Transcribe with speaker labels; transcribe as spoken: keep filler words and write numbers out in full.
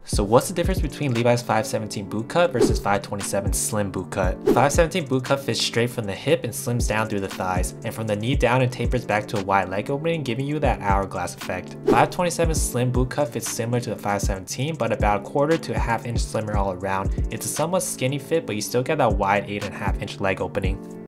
Speaker 1: So what's the difference between Levi's five seventeen boot cut versus five twenty-seven slim boot cut? five seventeen boot cut fits straight from the hip and slims down through the thighs, and from the knee down and tapers back to a wide leg opening, giving you that hourglass effect. five twenty-seven slim boot cut fits similar to the five seventeen, but about a quarter to a half inch slimmer all around. It's a somewhat skinny fit, but you still get that wide eight and a half inch leg opening.